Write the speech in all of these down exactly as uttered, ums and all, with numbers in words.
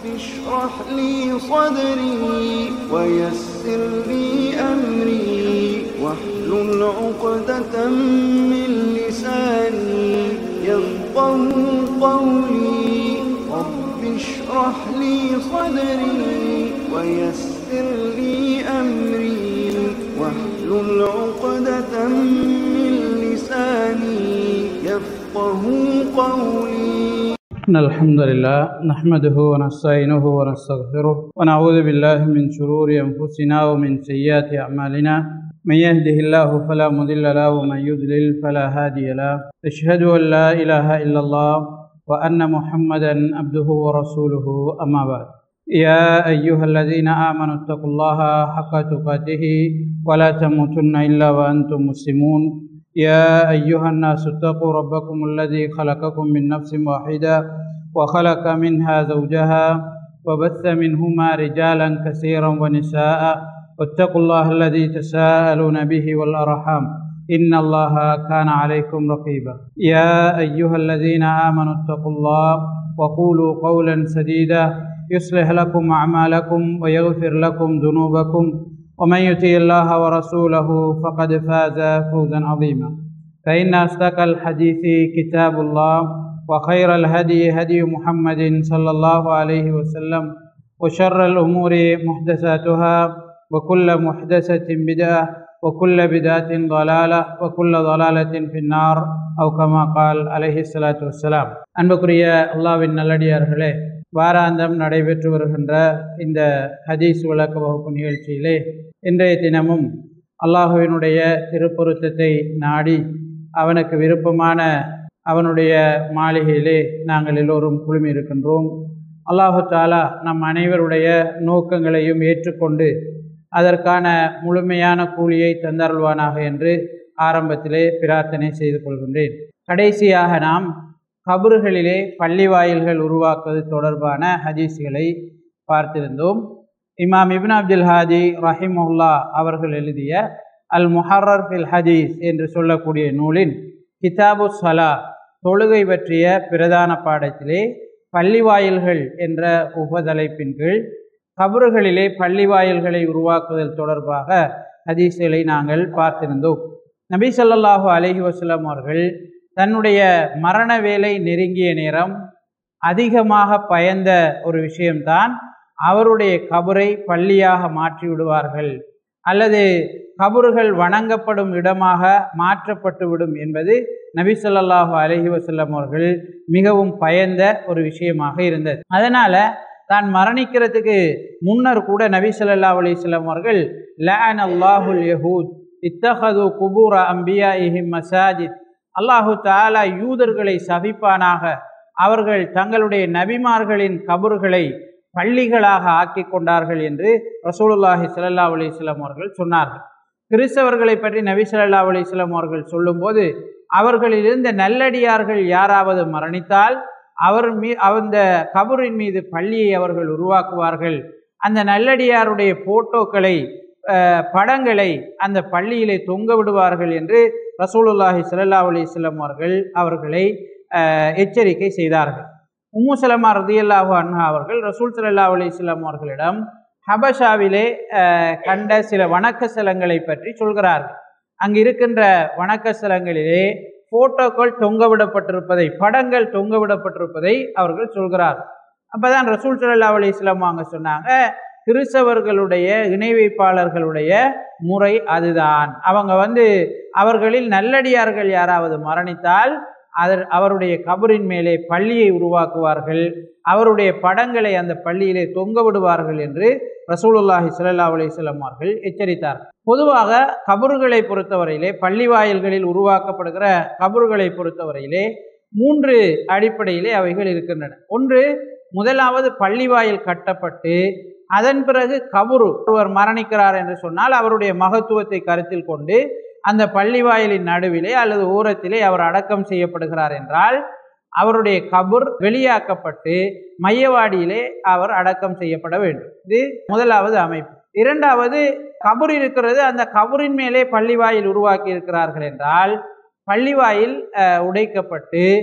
اشرح لي صدري ويسر لي أمري واحلل عقدة من لساني يفقهوا قولي رب اشرح لي صدري ويسر لي أمري واحلل عقدة من لساني يفقهوا قولي. إن الحمد لله نحمده ونستعينه ونستغفره ونعوذ بالله من شرور أنفسنا ومن سيئات أعمالنا من يهده الله فلا مضل له ومن يضلل فلا هادي له أشهد أن لا إله إلا الله وأن محمدا عبده ورسوله أما بعد يا أيها الذين آمنوا اتقوا الله حق تقاته ولا تموتن إلا وأنتم مسلمون يا أيها الناس اتقوا ربكم الذي خلقكم من نفس واحدة وخلق منها زوجها وبث منهما رجالا كثيرا ونساء واتقوا الله الذي تساءلون به والأرحام إن الله كان عليكم رقيبا يا أيها الذين آمنوا اتقوا الله وقولوا قولا سديدا يصلح لكم أعمالكم ويغفر لكم ذنوبكم ومن يطع الله ورسوله فقد فاز فوزا عظيما فإن أصدق الحديث كتاب الله وخير الهدي هدي محمد صلى الله عليه وسلم وشر الأمور محدثاتها وكل محدثة بدعة وكل بدعة ضلالة وكل ضلالة في النار أو كما قال عليه الصلاة والسلام. அன்புக்குரிய அல்லாஹ்வின் நல்லடியார்களே, வாராந்தம் நடைபெற்று வருகின்ற இந்த ஹதீஸ் விளக்க வகுப்பு நிகழ்ச்சியிலே இன்றைய தினமும் அல்லாஹுவினுடைய திருப்பொருத்தத்தை நாடி அவனுக்கு விருப்பமான அவனுடைய மாளிகையிலே நாங்கள் எல்லோரும் குழுமி இருக்கின்றோம். அல்லாஹு தாலா நம் அனைவருடைய நோக்கங்களையும் ஏற்றுக்கொண்டு அதற்கான முழுமையான கூலியை தந்தருள்வானாக என்று ஆரம்பத்திலே பிரார்த்தனை செய்து கொள்கின்றேன். கடைசியாக நாம் கபறுகளிலே பள்ளி வாயில்கள் உருவாக்குவது தொடர்பான ஹதீஸ்களை பார்த்திருந்தோம். இமாம் இப்னு அப்துல் ஹாதி ரஹிமஹுல்லா அவர்கள் எழுதிய அல் முஹர்ரர் ஃபில் ஹதீஸ் என்று சொல்லக்கூடிய நூலின் கிதாபு ஸலா தொழுகை பற்றிய பிரதான பாடத்திலே பள்ளி வாயில்கள் என்ற உபதலைப்பின் கீழ் கபறுகளிலே பள்ளி வாயில்களை உருவாக்குதல் தொடர்பாக ஹதீஸ்களை நாங்கள் பார்த்திருந்தோம். நபி ஸல்லல்லாஹு அலைஹி வஸல்லம் அவர்கள் தன்னுடைய மரண வேலை நெருங்கிய நேரம் அதிகமாக பயந்த ஒரு விஷயம்தான் அவருடைய கபரை பள்ளியாக மாற்றி விடுவார்கள் அல்லது கபறுகள் வணங்கப்படும் இடமாக மாற்றப்பட்டு விடும் என்பது நபி ஸல்லல்லாஹு அலைஹி வஸல்லம் அவர்கள் மிகவும் பயந்த ஒரு விஷயமாக இருந்தது. அதனால தான் மரணிக்கிறதுக்கு முன்னர் கூட நபி ஸல்லல்லாஹு அலைஹி வஸல்லம் அவர்கள் லஅனல்லாஹுல் யஹூத் இத்தஹது குபூர அம்பியாஇஹிம் மசாஜித், அல்லாஹு தஆலா யூதர்களை சபிப்பானாக, அவர்கள் தங்களுடைய நபிமார்களின் கபறுகளை பள்ளிகளாக ஆக்கி கொண்டார்கள் என்று ரசூலுல்லாஹி ஸல்லல்லாஹு அலைஹி வஸல்லம் அவர்கள் சொன்னார்கள். கிறிஸ்தவர்களை பற்றி நபி ஸல்லல்லாஹு அலைஹி வஸல்லம் அவர்கள் சொல்லும்போது அவர்களில் இருந்த நல்லடியார்கள் யாராவது மரணித்தால் அவர் மீ அந்த கபரின் மீது பள்ளியை அவர்கள் உருவாக்குவார்கள். அந்த நல்லடியாருடைய போட்டோக்களை படங்களை அந்த பள்ளியிலே தொங்க விடுவார்கள் என்று ரசூலுல்லாஹி ஸல்லல்லாஹு அலைஹி வஸல்லம் அவர்கள் அவர்களை எச்சரிக்கை செய்தார்கள். உம்மு சலமா ரலியல்லாஹு அன்ஹா அவர்கள் ரசூல் ஸல்லல்லாஹு அலைஹி வஸல்லம் அவர்களிடம் ஹபஷாவிலே கண்ட சில வணக்க ஸ்தலங்களை பற்றி சொல்கிறார்கள். அங்கு இருக்கின்ற வணக்க ஸ்தலங்களிலே போட்டோக்கள் தொங்கவிடப்பட்டிருப்பதை, படங்கள் தொங்கவிடப்பட்டிருப்பதை அவர்கள் சொல்கிறார். அப்பதான் ரசூல் ஸல்லல்லாஹு அலைஹி வஸல்லம் அவங்க சொன்னாங்க, கிறிஸ்தவர்களுடைய இணை வைப்பாளர்களுடைய முறை அதுதான். அவங்க வந்து அவர்களில் நல்லடியார்கள் யாராவது மரணித்தால் அதர் அவருடைய கபரின் மேலே பள்ளியை உருவாக்குவார்கள், அவருடைய படங்களை அந்த பள்ளியிலே தொங்க விடுவார்கள் என்று ரசூலுல்லாஹி ஸல்லல்லாஹு அலைஹி வஸல்லம் அவர்கள் எச்சரித்தார்கள். பொதுவாக கபறுகளை பொறுத்தவரையிலே, பள்ளி வாயில்களில் உருவாக்கப்படுகிற கபறுகளை பொறுத்தவரையிலே மூன்று அடிப்படையிலே அவைகள் இருக்கின்றன. ஒன்று, முதலாவது பள்ளி வாயில் கட்டப்பட்டு அதன் பிறகு கபரு, ஒருவர் மரணிக்கிறார் என்று சொன்னால் அவருடைய மகத்துவத்தை கருத்தில் கொண்டு அந்த பள்ளி வாயிலின் நடுவிலே அல்லது ஓரத்திலே அவர் அடக்கம் செய்யப்படுகிறார் என்றால் அவருடைய கபர் வெளியாக்கப்பட்டு மையவாடியிலே அவர் அடக்கம் செய்யப்பட வேண்டும். இது முதலாவது அமைப்பு. இரண்டாவது, கபர் இருக்கிறது, அந்த கபரின் மேலே பள்ளிவாயில் உருவாக்கி இருக்கிறார்கள் என்றால் பள்ளிவாயில் உடைக்கப்பட்டு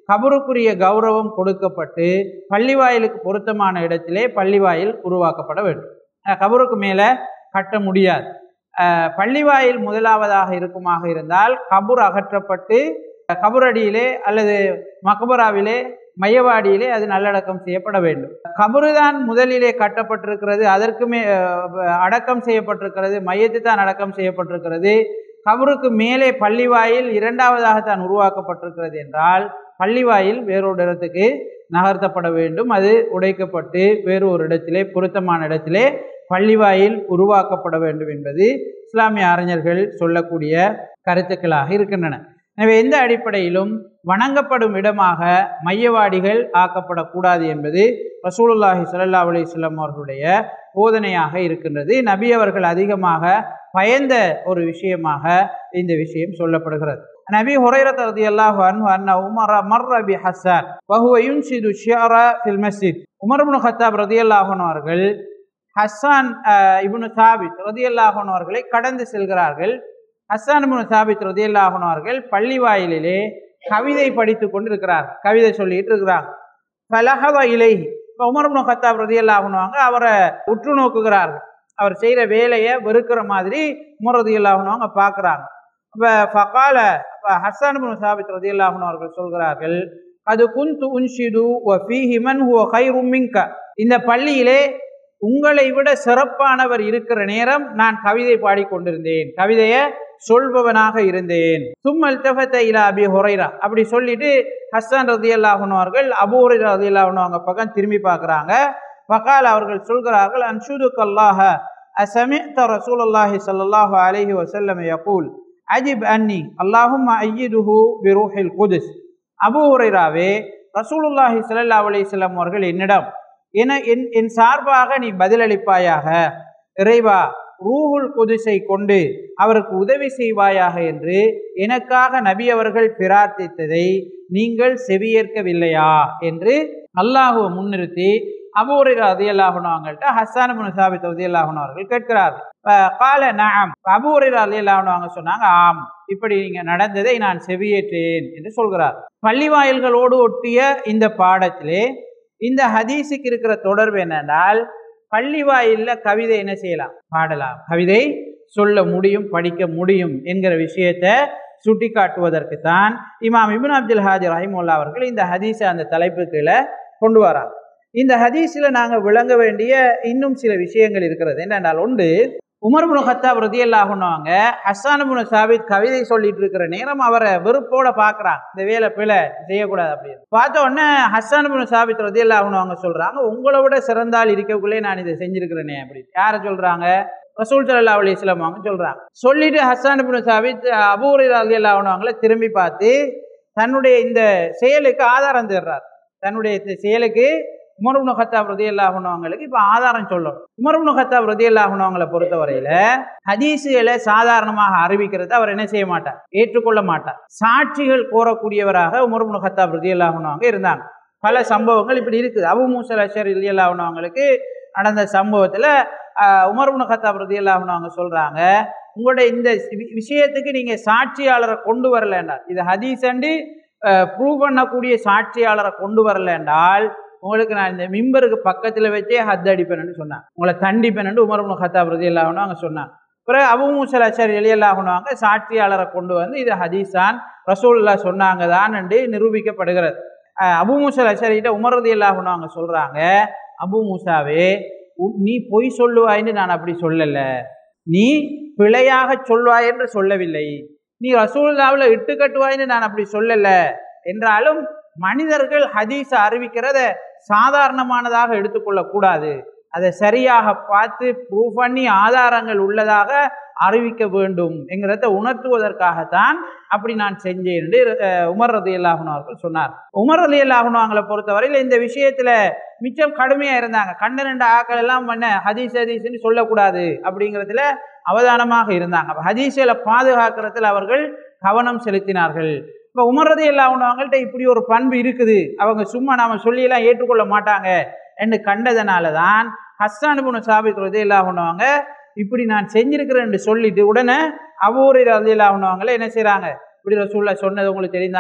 கபருக்குரிய கௌரவம் கொடுக்கப்பட்டு பள்ளிவாயிலுக்கு பொருத்தமான இடத்திலே பள்ளிவாயில் உருவாக்கப்பட வேண்டும். கபருக்கு மேலே கட்ட முடியாது. பள்ளிவாயில் முதலாவதாக இருக்குமாக இருந்தால் கபூர் அகற்றப்பட்டு கபரடியிலே அல்லது மக்பராவிலே மையவாடியிலே அது நல்லடக்கம் செய்யப்பட வேண்டும். கபரு தான் முதலிலே கட்டப்பட்டிருக்கிறது, அதற்கு மே அடக்கம் செய்யப்பட்டிருக்கிறது, மையத்து தான் அடக்கம் செய்யப்பட்டிருக்கிறது. கபருக்கு மேலே பள்ளிவாயில் இரண்டாவதாகத்தான் உருவாக்கப்பட்டிருக்கிறது என்றால் பள்ளிவாயில் வேறொரு இடத்துக்கு நகர்த்தப்பட வேண்டும். அது உடைக்கப்பட்டு வேறு ஒரு இடத்திலே பொருத்தமான இடத்திலே பள்ளிவாயில் உருவாக்கப்பட வேண்டும் என்பது இஸ்லாமிய அறிஞர்கள் சொல்லக்கூடிய கருத்துக்களாக இருக்கின்றன. எனவே எந்த அடிப்படையிலும் வணங்கப்படும் இடமாக மையவாடிகள் ஆக்கப்படக்கூடாது என்பது ரசூலுல்லாஹி ஸல்லல்லாஹு அலைஹி வஸல்லம் அவர்களுடைய போதனையாக இருக்கின்றது. நபி அவர்கள் அதிகமாக பயந்த ஒரு விஷயமாக இந்த விஷயம் சொல்லப்படுகிறது. நபி ஹுரைரா ரலியல்லாஹு அன்ஹு அன்ன உமர் மர்ர பி ஹஸ்ஸான் வஹுவ யுன்ஷிது ஷியரா ஃபில் மஸ்ஜித். உமர் இப்னு கத்தாப் ரலியல்லாஹு அன்ஹு அவர்கள் ஹஸ்ஸான் இப்னு சாபித் ரலியல்லாஹு அன்ஹு அவர்களை கடந்து செல்கிறார்கள். ஹஸ்ஸான் இப்னு சாபித் ரலியல்லாஹு அன்ஹு அவர்கள் பள்ளி வாயிலிலே கவிதை படித்து கொண்டு இருக்கிறார், கவிதை சொல்லிட்டு இருக்கிறார். ஃபலஹவ இலைஹி, உமர் இப்னு கத்தாப் ரலியல்லாஹு அன்ஹு அவரை உற்று நோக்குகிறார்கள். அவர் செய்கிற வேலையை வெறுக்கிற மாதிரி உமர் ரலியல்லாஹு அன்ஹு அவங்க பார்க்குறாங்க. அப்போ ஃபகால ஹஸ்ஸான் இப்னு சாபித் ரலியல்லாஹு அன்ஹு அவர்கள் சொல்கிறார்கள், அது குந்து உன்ஷிது வ ஃபீஹி மன் ஹுவ கைரும் மின்க. இந்த பள்ளியிலே உங்களை விட சிறப்பானவர் இருக்கிற நேரம் நான் கவிதை பாடிக்கொண்டிருந்தேன், கவிதையை சொல்பவனாக இருந்தேன். சும்மல் தஃபத இலா அபி ஹுரைரா, அப்படி சொல்லிட்டு ஹஸ்ஸான் ரலியல்லாஹு அன்ஹு அவர்கள் அபூ ஹுரைரா ரலியல்லாஹு அன்ஹு அவங்க பக்கம் திரும்பி பார்க்குறாங்க. ஃபகால அவர்கள் சொல்கிறார்கள், அன்ஷுதுக்கல்லாஹ அஸமிஅத ரசூலுல்லாஹி ஸல்லல்லாஹு அலைஹி வஸல்லம் யகூல் அஜிப் அன்னி அல்லாஹும்ம அய்யிதுஹு பிரூஹில் குதுஸ். அபூ ஹுரைராவே, ரசூலுல்லாஹி ஸல்லல்லாஹு அலைஹி வஸல்லம் அவர்கள் என்னிடம் என என் என் சார்பாக நீ பதிலளிப்பாயாக, இறைவா ரூஹுல் குதுஸை கொண்டு அவருக்கு உதவி செய்வாயாக என்று எனக்காக நபி அவர்கள் பிரார்த்தித்ததை நீங்கள் செவியேற்கவில்லையா என்று அல்லாஹுவை முன்னிறுத்தி அபூ ஹுரைரா ரலியல்லாஹு அன்ஹு அவங்கள்ட்ட ஹஸ்ஸான் இப்னு சாபித் ரலியல்லாஹு அன்ஹு அவர்கள் கேட்கிறார்கள். கால நஅம், அபூ ஹுரைரா ரலியல்லாஹு அன்ஹு அவங்க சொன்னாங்க, ஆம், இப்படி நீங்க நடந்ததை நான் செவியேற்றேன் என்று சொல்கிறார். பள்ளிவாயில்களோடு ஒட்டிய இந்த பாடத்திலே இந்த ஹதீஸுக்கு இருக்கிற தொடர்பு என்னென்றால், பள்ளிவாயில்ல கவிதை என்ன செய்யலாம், பாடலாம், கவிதை சொல்ல முடியும், படிக்க முடியும் என்கிற விஷயத்தை சுட்டி காட்டுவதற்கு தான் இமாம் இப்னு அப்துல் ஹாஜி ரஹிமஹுல்லாஹ் அவர்கள் இந்த ஹதீஸை அந்த தலைப்பு கீழே கொண்டு வராங்க. இந்த ஹதீஸில் நாங்கள் விளங்க வேண்டிய இன்னும் சில விஷயங்கள் இருக்கிறது. என்னென்றால், ஒன்று, உமர் இப்னு கத்தாப் ரலியல்லாஹு அன்ஹு ஹஸ்ஸான் இப்னு சாபித் கவிதை சொல்லிட்டு இருக்கிற நேரம் அவரை வெறுப்போட பார்க்குறாங்க, இந்த வேலை பிழை செய்யக்கூடாது அப்படின்னு. பார்த்த உடனே ஹஸ்ஸான் இப்னு சாபித் ரலியல்லாஹு அன்ஹு அவங்க சொல்றாங்க, உங்களை விட சிறந்தால் இருக்கக்குள்ளே நான் இதை செஞ்சிருக்கிறேனே அப்படின்னு. யாரை சொல்றாங்க? ரசூல் ஸல்லல்லாஹு அலைஹி வஸல்லம் அவங்க சொல்றாங்க. சொல்லிட்டு ஹஸ்ஸான் இப்னு சாபித் அபூ ஹுரைரா ரலியல்லாஹு அன்ஹு அவங்களை திரும்பி பார்த்து தன்னுடைய இந்த செயலுக்கு ஆதாரம் தேடுறார். தன்னுடைய இந்த செயலுக்கு உமர் இப்னு கத்தாப் ரலியல்லாஹு அன்ஹு அவங்களுக்கு இப்போ ஆதாரம் சொல்லணும். உமர் இப்னு கத்தாப் ரலியல்லாஹு அன்ஹு அவங்களை பொறுத்தவரையில ஹதீஸுகளை சாதாரணமாக அறிவிக்கிறது அவர் என்ன செய்ய மாட்டார், ஏற்றுக்கொள்ள மாட்டார். சாட்சிகள் கோரக்கூடியவராக உமர் இப்னு கத்தாப் ரலியல்லாஹு அன்ஹு அவங்க இருந்தாங்க. பல சம்பவங்கள் இப்படி இருக்குது. அபூ மூஸா அல்-அஷ்அரி ரலியல்லாஹு அன்ஹு அவங்களுக்கு நடந்த சம்பவத்தில் உமர் இப்னு கத்தாப் ரலியல்லாஹு அன்ஹு அவங்க சொல்றாங்க, உங்களுடைய இந்த விஷயத்துக்கு நீங்க சாட்சியாளரை கொண்டு வரல என்றால், இது ஹதீஸ் அண்டு ப்ரூவ் பண்ணக்கூடிய சாட்சியாளரை கொண்டு வரல என்றால் உங்களுக்கு நான் இந்த மிம்பருக்கு பக்கத்தில் வச்சே ஹத் அடிப்பேன்னு சொன்னாங்க, உங்களை தண்டிப்பேன்னு உமர் இப்னு கத்தாப் ரலியல்லாஹு அன்ஹு அவங்க சொன்னாங்க. பிறகு அபூ மூஸா அல்-அஷ்அரி ரலியல்லாஹு அன்ஹு அவங்க சாட்சியாளரை கொண்டு வந்து இது ஹதீஸான் ரசூலுல்லாஹ் சொன்னாங்க தான் என்று நிரூபிக்கப்படுகிறது. அபூ மூஸா அல்-அஷ்அரிகிட்ட உமர் ரலியல்லாஹு அன்ஹு அவங்க சொல்றாங்க, அபூ மூஸாவே, நீ பொய் சொல்லுவாயின்னு நான் அப்படி சொல்லலை, நீ பிழையாக சொல்வாய் என்று சொல்லவில்லை, நீ ரசூலுல்லாஹ்வில் இட்டு கட்டுவாயின்னு நான் அப்படி சொல்லலை என்றாலும் மனிதர்கள் ஹதீஸை அறிவிக்கிறத சாதாரணமானதாக எடுத்துக்கொள்ளக்கூடாது, அதை சரியாக பார்த்து ப்ரூவ் பண்ணி ஆதாரங்கள் உள்ளதாக அறிவிக்க வேண்டும் என்கிறத உணர்த்துவதற்காகத்தான் அப்படி நான் செஞ்சேன் என்று உமர் ரலியல்லாஹு அன்ஹு அவர்கள் சொன்னார். உமர் ரலியல்லாஹு அன்ஹு அவங்களை பொறுத்தவரையில் இந்த விஷயத்துல மிச்சம் கடுமையா இருந்தாங்க. கண்ட ரெண்டு ஆக்கள் எல்லாம் பண்ண ஹதீஸ் ஹதீஸ்ன்னு சொல்லக்கூடாது அப்படிங்கிறதுல அவதானமாக இருந்தாங்க. ஹதீஸில பாதுகாக்கிறதுல அவர்கள் கவனம் செலுத்தினார்கள். இப்போ உமர் ரலியல்லாஹு அன்ஹு அவங்கள்ட்ட இப்படி ஒரு பண்பு இருக்குது, அவங்க சும்மா நாம சொல்லியெல்லாம் ஏற்றுக்கொள்ள மாட்டாங்க என்று கண்டதனால தான் ஹஸ்ஸான் இப்னு சாபித் ரலியல்லாஹு அன்ஹு அவங்க இப்படி நான் செஞ்சிருக்கிறேன் என்று சொல்லிட்டு உடனே அபூ ஹுரைரா ரலியல்லாஹு அன்ஹு அவங்கள என்ன செய்யறாங்க, இப்படி ரசூலுல்லாஹ் சொன்னது உங்களுக்கு தெரிந்தானே,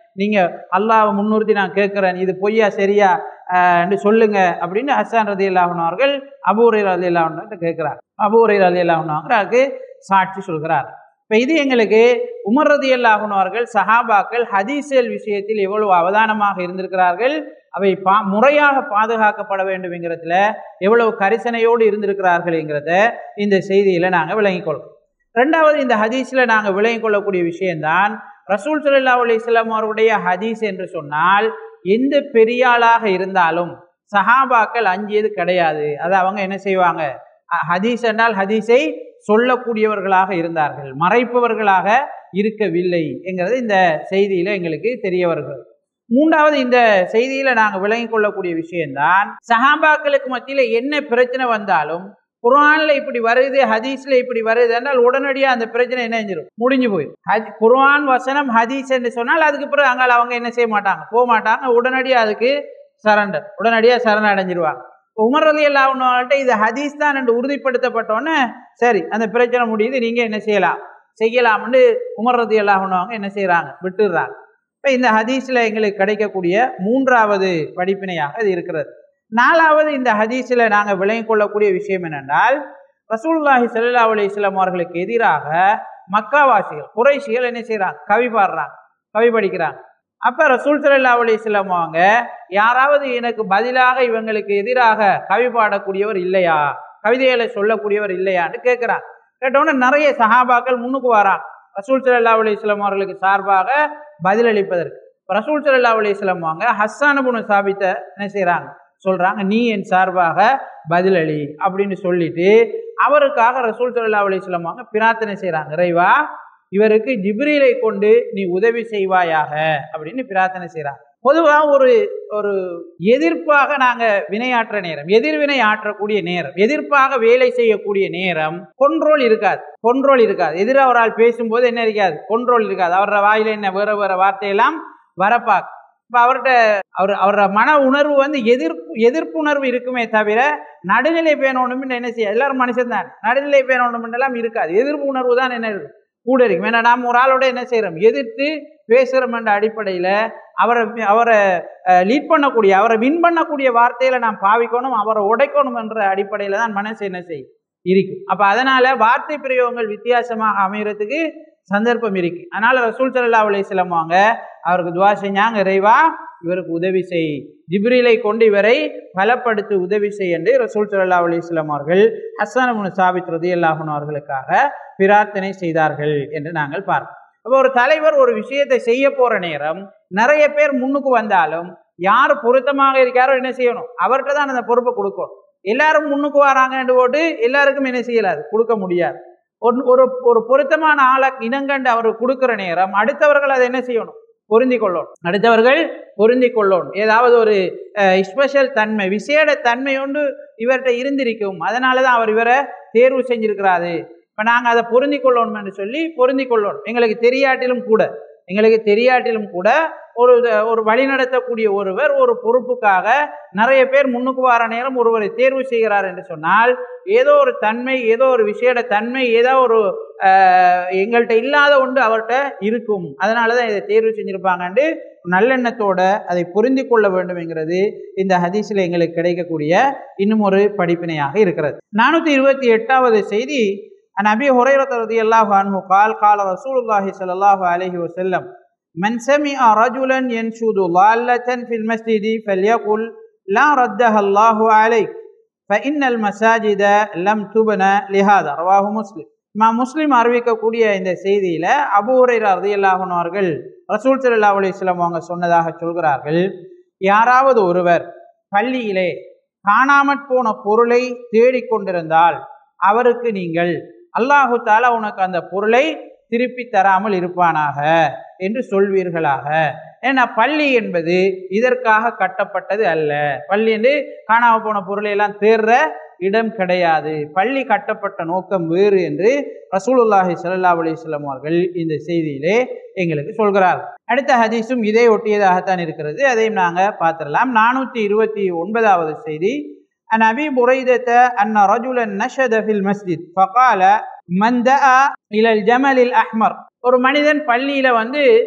நீங்க அல்லாஹ்வை முன்னிறுத்தி நான் கேட்கிறேன், இது பொய்யா சரியா என்று சொல்லுங்க அப்படின்னு ஹஸ்ஸான் ரலியல்லாஹு அன்ஹு அவர்கள் அபூ ஹுரைரா ரலியல்லாஹு அன்ஹு கேட்கிறார். அபூ ஹுரைரா ரலியல்லாஹு அன்ஹு அவர்களுக்கு சாட்சி சொல்கிறார். இப்போ இது எங்களுக்கு உமர் ரலியல்லாஹு அன்ஹு அவர்கள் சஹாபாக்கள் ஹதீஸ்கள் விஷயத்தில் எவ்வளவு அவதானமாக இருந்திருக்கிறார்கள், அவை பா முறையாக பாதுகாக்கப்பட வேண்டும் என்கிறதுல எவ்வளவு கரிசனையோடு இருந்திருக்கிறார்கள் என்கிறத இந்த செய்தியில் நாங்கள் விளங்கிக் கொள்கிறோம். ரெண்டாவது, இந்த ஹதீஸில் நாங்கள் விளங்கிக் கொள்ளக்கூடிய விஷயம்தான் ரசூல் ஸல்லல்லாஹு அலைஹி வஸல்லம் அவருடைய ஹதீஸ் என்று சொன்னால் எந்த பெரியாளாக இருந்தாலும் சஹாபாக்கள் அஞ்சியது கிடையாது. அதை அவங்க என்ன செய்வாங்க, ஹதீஸ் என்றால் ஹதீஸை சொல்லக்கூடியவர்களாக இருந்தார்கள், மறைப்பவர்களாக இருக்கவில்லை என்கிறது இந்த செய்தியில் எங்களுக்கு தெரிய வருகிறது. மூன்றாவது, இந்த செய்தியில நாங்கள் விளங்கிக் கொள்ளக்கூடிய விஷயம்தான் சஹாபாக்களுக்கு மத்தியில் என்ன பிரச்சனை வந்தாலும் குர்ஆன்ல இப்படி வருது, ஹதீஸ்ல இப்படி வருது என்றால் உடனடியாக அந்த பிரச்சனை என்ன செஞ்சிடும், முடிஞ்சு போயிடும். குர்ஆன் வசனம் ஹதீஸ் என்று சொன்னால் அதுக்கு பிறகு அங்கால அவங்க என்ன செய்ய மாட்டாங்க, போக மாட்டாங்க, உடனடியாக அதுக்கு சரண்டர், உடனடியாக சரண் அடைஞ்சிருவாங்க. உமர் ரலியல்லாஹு அன்ஹு அவர்கள்ட்ட இது ஹதீஸ் தான் என்று உறுதிப்படுத்தப்பட்டோன்னே சரி அந்த பிரச்சனை முடியுது, நீங்க என்ன செய்யலாம் செய்யலாம்னு உமர் ரலியல்லாஹு அன்ஹு அவங்க என்ன செய்யறாங்க, விட்டுடுறாங்க. இப்போ இந்த ஹதீஸில் எங்களுக்கு கிடைக்கக்கூடிய மூன்றாவது படிப்பினையாக இது இருக்கிறது. நாலாவது, இந்த ஹதீஸில் நாங்கள் விளங்கிக் கொள்ளக்கூடிய விஷயம் என்னென்றால் ரசூலுல்லாஹி ஸல்லல்லாஹு அலைஹி வஸல்லம் அவர்களுக்கு எதிராக மக்காவாசிகள் குறைஷிகள் என்ன செய்கிறாங்க, கவி பாடுறாங்க, கவி படிக்கிறாங்க. அப்போ ரசூல் ஸல்லல்லாஹு அலைஹி வஸல்லம் அவங்க யாராவது எனக்கு பதிலாக இவங்களுக்கு எதிராக கவி பாடக்கூடியவர் இல்லையா, கவிதைகளை சொல்லக்கூடியவர் இல்லையான்னு கேட்குறாங்க. கேட்டோன்னே நிறைய சஹாபாக்கள் முன்னுக்கு வராங்க ரசூல் ஸல்லல்லாஹு அலைஹி வஸல்லம் அவர்களுக்கு சார்பாக பதிலளிப்பதற்கு. ரசூல் ஸல்லல்லாஹு அலைஹி வஸல்லம் அவங்க ஹஸ்ஸான் இப்னு சாபித்தை என்ன செய்கிறாங்க, சொல்றாங்க, நீ என் சார்பாக பதிலளி அப்படின்னு சொல்லிட்டு அவருக்காக ரசூல் ஸல்லல்லாஹு அலைஹி வஸல்லம் அவங்க பிரார்த்தனை செய்கிறாங்க, இறைவா இவருக்கு ஜிப்ரீலை கொண்டு நீ உதவி செய்வாயாக அப்படின்னு பிரார்த்தனை செய்கிறாங்க. பொதுவாக ஒரு ஒரு எதிர்ப்பாக நாங்கள் வினையாற்ற நேரம், எதிர்வினை ஆற்றக்கூடிய நேரம், எதிர்ப்பாக வேலை செய்யக்கூடிய நேரம் கொண்ட்ரோல் இருக்காது, கொண்ட்ரோல் இருக்காது. எதிராக ஒரு ஆள் பேசும்போது என்ன இருக்காது, கொண்ட்ரோல் இருக்காது. அவரோட வாயில என்ன வேற வேற வார்த்தையெல்லாம் வரப்பாக்கு. இப்போ அவர்கிட்ட அவர் அவரோட மன உணர்வு வந்து எதிர்ப்பு எதிர்ப்புணர்வு இருக்குமே தவிர நடுநிலை பேணணும்னு என்ன செய்ய, எல்லாரும் மனுஷன் தான், நடுநிலை பேணணும் எல்லாம் இருக்காது, எதிர்ப்பு உணர்வு தான் என்ன இருக்கும் கூட இருக்கும். ஏன்னா நாம் ஒரு ஆளோட என்ன செய்யறோம், எதிர்த்து பேசுகிறோம் என்ற அடிப்படையில் அவரை அவரை லீட் பண்ணக்கூடிய, அவரை வின் பண்ணக்கூடிய வார்த்தையில நாம் பாவிக்கணும், அவரை உடைக்கணும் என்ற அடிப்படையில் தான் மனசு என்ன செய்யும் இருக்கும். அப்போ அதனால வார்த்தை பிரயோகங்கள் வித்தியாசமாக அமைகிறதுக்கு சந்தர்ப்பம் இருக்கு. அதனால ரசூல் ஸல்லல்லாஹு அலைஹி வஸல்லம் அவங்க அவருக்கு துஆ செஞ்சாங்க, இறைவா இவருக்கு உதவி செய், ஜிப்ரீலை கொண்டு இவரை பலப்படுத்தி உதவி செய் என்று ரசூல் ஸல்லல்லாஹு அலைஹி வஸல்லம் அவர்கள் ஹஸ்ஸான் இப்னு சாபித் ரலியல்லாஹு அன்ஹு அவர்களுக்காக பிரார்த்தனை செய்தார்கள் என்று நாங்கள் பார்ப்போம். அப்போ ஒரு தலைவர் ஒரு விஷயத்தை செய்ய போற நேரம் நிறைய பேர் முன்னுக்கு வந்தாலும் யார் பொருத்தமாக இருக்காரோ என்ன செய்யணும், அவர்கிட்ட தான் அந்த பொறுப்பை கொடுக்கணும். எல்லாரும் முன்னுக்கு வராங்க என்று போட்டு எல்லாருக்கும் என்ன செய்யலாது, கொடுக்க முடியாது. ஒரு ஒரு பொருத்தமான ஆளை இனங்கண்டு அவர் கொடுக்கிற நேரம் அடுத்தவர்கள் அதை என்ன செய்யணும், பொருந்தி கொள்ளணும், அடுத்தவர்கள் பொருந்தி கொள்ளணும். ஏதாவது ஒரு ஸ்பெஷல் தன்மை, விசேட தன்மை ஒன்று இவர்கிட்ட இருந்திருக்கும், அதனால தான் அவர் இவரை தேர்வு செஞ்சிருக்கிறாரு. இப்போ நாங்கள் அதை பொருந்தி கொள்ளணும் என்று சொல்லி பொருந்தி கொள்ளணும். எங்களுக்கு தெரியாட்டிலும் கூட எங்களுக்கு தெரியாட்டிலும் கூட ஒரு ஒரு வழிநடத்தக்கூடிய ஒருவர் ஒரு பொறுப்புக்காக நிறைய பேர் முன்னுக்கு வர நேரம் ஒருவரை தேர்வு செய்கிறார் என்று சொன்னால் ஏதோ ஒரு தன்மை, ஏதோ ஒரு விசேட தன்மை, ஏதோ ஒரு எங்கள்கிட்ட இல்லாத ஒன்று அவர்கிட்ட இருக்கும், அதனால தான் இதை தேர்வு செஞ்சிருப்பாங்கன்னு நல்லெண்ணத்தோட அதை புரிந்து கொள்ள வேண்டும் என்கிறது இந்த ஹதீஸில் எங்களுக்கு கிடைக்கக்கூடிய இன்னும் ஒரு படிப்பினையாக இருக்கிறது. நானூற்றி இருபத்தி எட்டாவது செய்தி, عن أبي هريرة رضي الله عنه قال قال رسول الله صلى الله عليه وسلم من سمع رجلا ينشد ضالة في المسجد فليقل لا ردها الله عليك فإن المساجد لم تبنى لهذا رواه مسلم. இமாம் முஸ்லிம் அறிவிக்கக்கூடிய இந்த செய்தியில அபூ ஹுரைரா ரலியல்லாஹு அன்ஹு அவர்கள் ரசூல் ஸல்லல்லாஹு அலைஹி வஸல்லம் அவங்க சொன்னதாக சொல்கிறார்கள், யாராவது ஒருவர் பள்ளியிலே காணாமற் போன பொருளை தேடிக்கொண்டிருந்தால் அவருக்கு நீங்கள் அல்லாஹு தாலா உனக்கு அந்த பொருளை திருப்பி தராமல் இருப்பானாக என்று சொல்வீர்களாக. ஏன்னா பள்ளி என்பது இதற்காக கட்டப்பட்டது அல்ல, பள்ளி என்று காணாமல் போன பொருளை எல்லாம் தேடுற இடம் கிடையாது, பள்ளி கட்டப்பட்ட நோக்கம் வேறு என்று ரசூலுல்லாஹி ஸல்லல்லாஹு அலைஹி வஸல்லம் அவர்கள் இந்த செய்தியிலே எங்களுக்கு சொல்கிறார். அடுத்த ஹதீஸும் இதை ஒட்டியதாகத்தான் இருக்கிறது, அதையும் நாங்கள் பார்த்துடலாம். நானூற்றி இருபத்தி ஒன்பதாவது செய்தி, عن أبي بريدة أن رجلا نشد في المسجد فقال من دعا إلى الجمل الأحمر. ஒரு மனிதன் பள்ளியில வந்து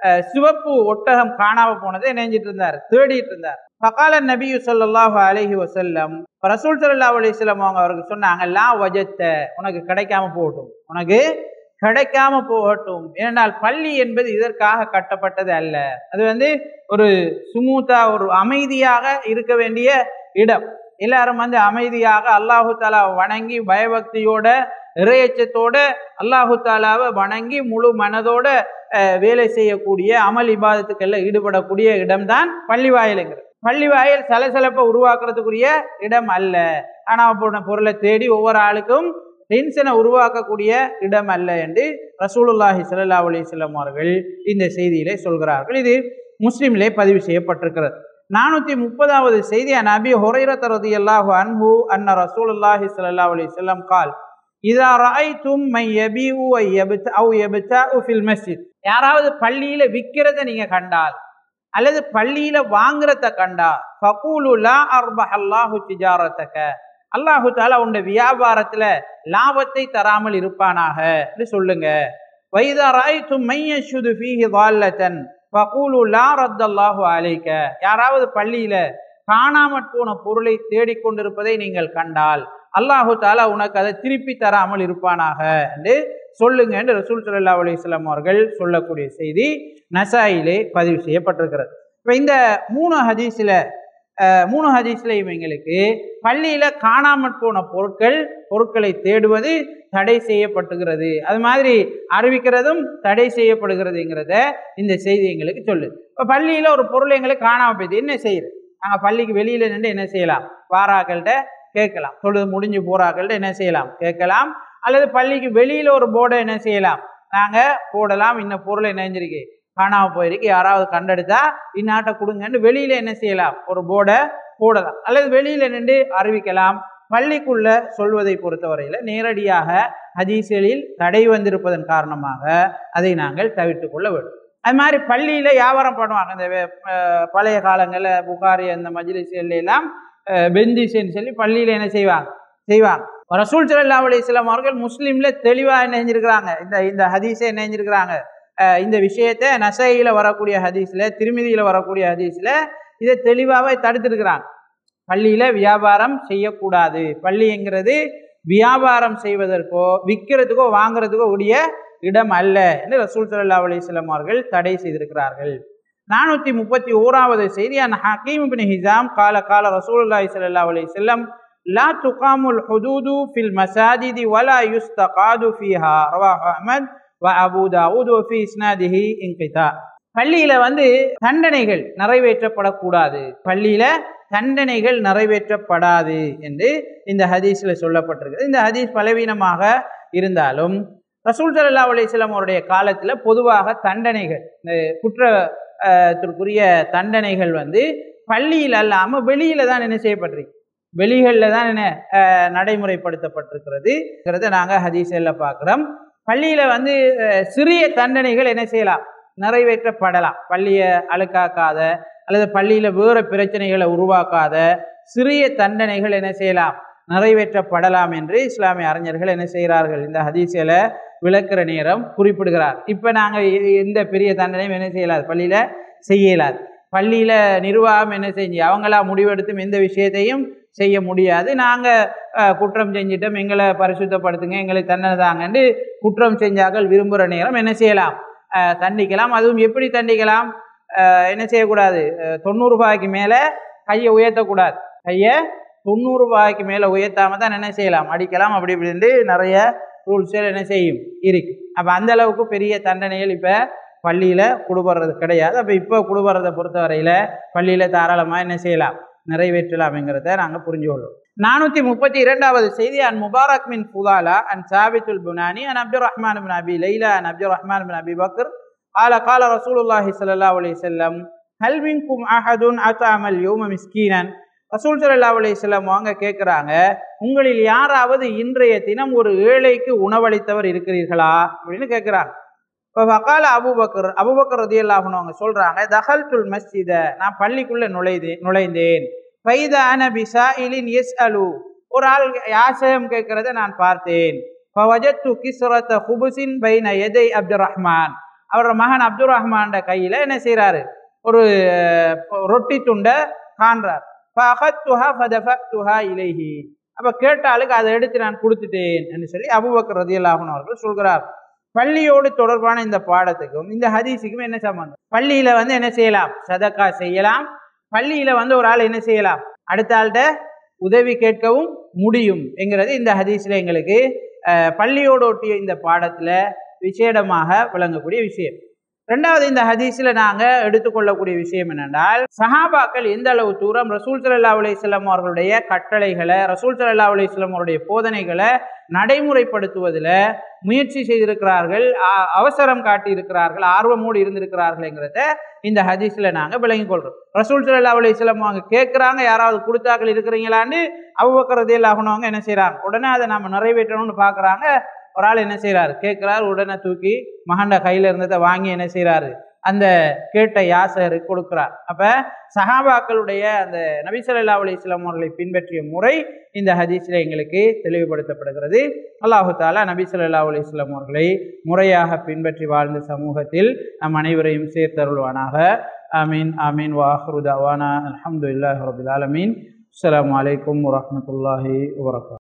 சிவப்பு ஒட்டகம் காணாம போனதை நினைஞ்சிட்டு இருந்தார், தேடிட்டு இருந்தார். ஃபகால நபியு ஸல்லல்லாஹு அலைஹி வஸல்லம், ரசூல் ஸல்லல்லாஹு அலைஹி வஸல்லம் அவங்க அவருக்கு சொன்னாங்க, லா வஜத்த, உனக்கு கிடைக்காம போகட்டும், உனக்கு கிடைக்காம போகட்டும். ஏனென்றால் பள்ளி என்பது இதற்காக கட்டப்பட்டது அல்ல. அது வந்து ஒரு சுமூத்தா ஒரு அமைதியாக இருக்க வேண்டிய இடம். எல்லாரும் வந்து அமைதியாக அல்லாஹு தாலா வணங்கி பயபக்தியோட இறையச்சத்தோட அல்லாஹு தாலாவை வணங்கி முழு மனதோட வேலை செய்யக்கூடிய அமல் இபாதத்துக்கெல்லாம் ஈடுபடக்கூடிய இடம்தான் பள்ளி வாயிலுங்கிறது. பள்ளி வாயில் சலசலப்பை உருவாக்குறதுக்குரிய இடம் அல்ல. ஆனால் போன பொருளை தேடி ஒவ்வொரு ஆளுக்கும் டென்ஷனை உருவாக்கக்கூடிய இடம் அல்ல என்று ரசூலுல்லாஹி ஸல்லல்லாஹு அலைஹி வஸல்லம் அவர்கள் இந்த செய்தியிலே சொல்கிறார்கள். இது முஸ்லிமிலே பதிவு செய்யப்பட்டிருக்கிறது. நானூற்றி முப்பதாவது செய்தி, நபி ஹுரைரத் ரலியல்லாஹு அன்ஹு அன்ன ரசூலுல்லாஹி ஸல்லல்லாஹு அலைஹி வஸல்லம் கால், இதா ரஅய்தும் மன் யபீஉ அவ் யப்தஉ ஃபில் மஸ்ஜித், யாராவது பள்ளியில விற்கிறத நீங்க கண்டால் அல்லது பள்ளியில வாங்குறத கண்டா, ஃபகூலு லா அர்பஹல்லாஹு திஜாரதக, அல்லாஹு தஆலா உன்னுடைய வியாபாரத்துல லாபத்தை தராமல் இருப்பானாக என்று சொல்லுங்க. வைதா ரஅய்தும் மன் யஷ்து ஃபீஹி ضالத்தன் ஃபகூலு லா ரத்தல்லாஹு அலைக, யாராவது பள்ளியில காணாமற் போன பொருளை தேடிக்கொண்டிருப்பதை நீங்கள் கண்டால் அல்லாஹு தாலா உனக்கு அதை திருப்பி தராமல் இருப்பானாக என்று சொல்லுங்க என்று ரசூல் ஸல்லல்லாஹு அலைஹி வஸல்லம் அவர்கள் சொல்லக்கூடிய செய்தி நசாயிலே பதிவு செய்யப்பட்டிருக்கிறது. இப்போ இந்த மூணு ஹதீஸில் மூணு ஹதீஸ்லையும் எங்களுக்கு பள்ளியில காணாமற் போன பொருட்கள் பொருட்களை தேடுவது தடை செய்யப்பட்டுகிறது, அது மாதிரி அறிவிக்கிறதும் தடை செய்யப்படுகிறதுங்கிறத இந்த செய்தி எங்களுக்கு சொல்லுது. இப்போ பள்ளியில ஒரு பொருள் எங்களுக்கு காணாம போயிடுது, என்ன செய்யுது? நாங்கள் பள்ளிக்கு வெளியில நின்று என்ன செய்யலாம்? வாராக்கள்கிட்ட கேட்கலாம், தொழுது முடிஞ்சு போறாக்கள்கிட்ட என்ன செய்யலாம்? கேட்கலாம். அல்லது பள்ளிக்கு வெளியில ஒரு போர்டை என்ன செய்யலாம்? நாங்க போடலாம், இந்த பொருளை நினைஞ்சிருக்கு காணாம போயிருக்கு, யாராவது கண்டெடுத்தா இந்நாட்டை கொடுங்கன்னு வெளியில என்ன செய்யலாம்? ஒரு போர்டை போடலாம். அல்லது வெளியில நின்று அறிவிக்கலாம். பள்ளிக்குள்ள சொல்வதை பொறுத்தவரையில நேரடியாக ஹதீஸ்களில் தடை வந்திருப்பதன் காரணமாக அதை நாங்கள் தவிர்த்து கொள்ள வேண்டும். அது மாதிரி பள்ளியில வியாபாரம் பண்ணுவாங்க. இந்த பழைய காலங்களில் புகாரி அந்த மஜ்லிஸ்கள் எல்லாம் பெந்திஸ்ன்னு சொல்லி பள்ளியில என்ன செய்வாங்க செய்வாங்க ரசூல் ஸல்லல்லாஹு அலைஹி வஸல்லம் அவர்கள் முஸ்லிம்ல தெளிவா என்ன செஞ்சிருக்கிறாங்க? இந்த இந்த ஹதீஸை என்ன செஞ்சிருக்கிறாங்க? இந்த விஷயத்தை நசையில வரக்கூடிய ஹதீஸ்ல, திருமிதியில வரக்கூடிய ஹதீஸ்ல இதை தெளிவாக தடுத்திருக்கிறாங்க. பள்ளியில வியாபாரம் செய்யக்கூடாது, பள்ளிங்கிறது வியாபாரம் செய்வதற்கோ விற்கிறதுக்கோ வாங்குறதுக்கோ உடைய இடம் அல்ல என்று ரசூல் ஸல்லல்லாஹு அலைஹி வஸல்லம் அவர்கள் தடை செய்திருக்கிறார்கள். நானூற்றி முப்பத்தி ஓராவது செய்தி, அன் ஹக்கீம் இப்னு ஹிஸாம் கால கால ரசூலுல்லாஹி ஸல்லல்லாஹு அலைஹி வஸல்லம் லா துகாமுல் ஹுதூது ஃபில் மசாஜிதி வலா யுஸ்தகாது ஃபீஹா ரவாஹு அஹ்மத் வ அபூ தாவூத் வ ஃபீ இஸ்னாதிஹி இன்கிதா. பள்ளியில வந்து தண்டனைகள் நிறைவேற்றப்படக்கூடாது, பள்ளியில தண்டனைகள் நிறைவேற்றப்படாது என்று இந்த ஹதீஸ்ல சொல்லப்பட்டிருக்கு. இந்த ஹதீஸ் பலவீனமாக இருந்தாலும் ரசூல் ஸல்லல்லாஹு அலைஹி வஸல்லம் அவருடைய காலத்துல பொதுவாக தண்டனைகள், இந்த குற்றத்திற்குரிய தண்டனைகள் வந்து பள்ளியில் அல்லாம வெளியில தான் என்ன செய்யப்பட்டிருக்கு, வெளிகளில் தான் என்ன நடைமுறைப்படுத்தப்பட்டிருக்கிறது. நாங்கள் ஹதீஸ்ல பார்க்குறோம். பள்ளியில வந்து சிறிய தண்டனைகள் என்ன செய்யலாம்? நிறைவேற்றப்படலாம். பள்ளியை அழுக்காக்காத அல்லது பள்ளியில வேற பிரச்சனைகளை உருவாக்காத சிறிய தண்டனைகள் என்ன செய்யலாம்? நிறைவேற்றப்படலாம் என்று இஸ்லாமிய அறிஞர்கள் என்ன செய்கிறார்கள்? இந்த ஹதீஸ்ல விளக்குற நேரம் குறிப்பிடுகிறார். இப்ப நாங்க எந்த பெரிய தண்டனையும் என்ன செய்யலாது? பள்ளியில செய்யலாது. பள்ளியில நிர்வாகம் என்ன செஞ்சு அவங்களா முடிவெடுத்தும் எந்த விஷயத்தையும் செய்ய முடியாது. நாங்க குற்றம் செஞ்சிட்டோம், எங்களை பரிசுத்தப்படுத்துங்க, எங்களை தண்டனை தாங்கன்னு குற்றம் செஞ்சாக்கள் விரும்புகிற நேரம் என்ன செய்யலாம்? தண்டிக்கலாம். அதுவும் எப்படி தண்டிக்கலாம்? என்ன செய்யக்கூடாது? தொண்ணூறு ரூபாய்க்கு மேல கையை உயர்த்தக்கூடாது. கையை தொண்ணூறு ரூபாய்க்கு மேல உயர்த்தாம தான் என்ன செய்யலாம்? அடிக்கலாம். அப்படி இப்படின்னு நிறைய ரூல்ஸ்கள் என்ன செய்யும் இருக்கு. அப்ப அந்த அளவுக்கு பெரிய தண்டனைகள் இப்ப பள்ளியில கொடுபடுறது கிடையாது. அப்ப இப்ப கொடுபடுறதை பொறுத்தவரையில பள்ளியில தாராளமா என்ன செய்யலாம்? நிறைவேற்றலாம்ங்கிறத நாங்க புரிஞ்சு கொள்வோம். நானூத்தி முப்பத்தி இரண்டாவது செய்தி, அன் முபாரக் மின் ஃபுதாலா அன் சாபித்துல் புனானி அன் Abdur Rahman bin Abi Laila அன் Abdur Rahman bin Abi Bakr قال قال رسول الله صلى الله عليه وسلم هل منكم احد اطعم اليوم مسكينا. ரசூல் ஸல்லல்லாஹு அலைஹி வஸல்லம் வாங்க கேட்குறாங்க, உங்களில் யாராவது இன்றைய தினம் ஒரு ஏழைக்கு உணவளித்தவர் இருக்கிறீர்களா அப்படின்னு கேட்குறாங்க. இப்போ வக்கால அபூபக்கர் அபூபக்கர் ரலியல்லாஹு அன்ஹு அவங்க சொல்றாங்க, தஹல்துல் மஸ்ஜித, நான் பள்ளிக்குள்ள நுழைது நுழைந்தேன் ஃபைதா அன பிஸாயிலின் யஸ்அலு, ஒரு ஆள் யாசகம் கேட்கிறத நான் பார்த்தேன். ஃபவஜத்து கிஸ்ரத குபுசின் பைன யதை அப்துர் ரஹ்மான், அவரோட மகன் அப்துல் ரஹ்மான் கையில என்ன செய்யறாரு, ஒரு ரொட்டி துண்டை காண்றார். இலைஹி, அப்ப கேட்டாளுக்கு அதை எடுத்து நான் கொடுத்துட்டேன் என்று சொல்லி அபூபக்கர் ரலியல்லாஹு அன்ஹு அவர்கள் சொல்கிறார். பள்ளியோடு தொடர்பான இந்த பாடத்துக்கும் இந்த ஹதீஸுக்கும் என்ன சம்பந்தம்? பள்ளியில வந்து என்ன செய்யலாம், சதக்கா செய்யலாம். பள்ளியில வந்து ஒரு ஆள் என்ன செய்யலாம், அடுத்த ஆள்கிட்ட உதவி கேட்கவும் முடியும் என்கிறது இந்த ஹதீஸ்ல எங்களுக்கு பள்ளியோடு ஒட்டிய இந்த பாடத்துல விசேடமாக விளங்கக்கூடிய விஷயம். ரெண்டாவது, இந்த ஹதீஸ்ல நாங்க எடுத்துக்கொள்ளக்கூடிய விஷயம் என்னென்றால், சஹாபாக்கள் எந்த அளவு தூரம் ரசூல் ஸல்லல்லாஹு அலைஹி வஸல்லம் அவர்களுடைய கட்டளைகளை, ரசூல் ஸல்லல்லாஹு அலைஹி வஸல்லம் அவருடைய போதனைகளை நடைமுறைப்படுத்துவதில் முயற்சி செய்திருக்கிறார்கள், அவசரம் காட்டியிருக்கிறார்கள், ஆர்வமோடு இருந்திருக்கிறார்கள் என்கிறத இந்த ஹதீஸ்ல நாங்க விளங்கிக் கொள்றோம். ரசூல் ஸல்லல்லாஹு அலைஹி வஸல்லம் அவங்க கேட்கிறாங்க, யாராவது கொடுத்தாக்கள் இருக்கிறீங்களான்னு. அபூபக்கர் ரலியல்லாஹு அன்ஹு என்ன செய்யறாங்க, உடனே அதை நாம நிறைவேற்றணும்னு பாக்குறாங்க. ஒரு ஆள் என்ன செய்யறாரு, கேட்கிறாரு, உடனே தூக்கி மகண்ட கையில இருந்ததை வாங்கி என்ன செய்யறாரு, அந்த கேட்ட யாசகருக்கு கொடுக்கிறார். அப்ப சஹாபாக்களுடைய அந்த நபி ஸல்லல்லாஹு அலைஹி வஸல்லம் அவர்களை பின்பற்றிய முறை இந்த ஹதீஸ்ல எங்களுக்கு தெளிவுபடுத்தப்படுகிறது. அல்லாஹு தஆலா நபி ஸல்லல்லாஹு அலைஹி வஸல்லம் அவர்களை முறையாக பின்பற்றி வாழ்ந்த சமூகத்தில் நம் அனைவரையும் சேர்த்தருள்வானாக. ஆமீன் ஆமீன். வ ஆகிரு தஅவானா அல்ஹம்துலில்லாஹி ரப்பில் ஆலமீன். அஸ்ஸலாமு அலைக்கும் வரஹ்மத்துல்லாஹி வபரகாத்துஹு.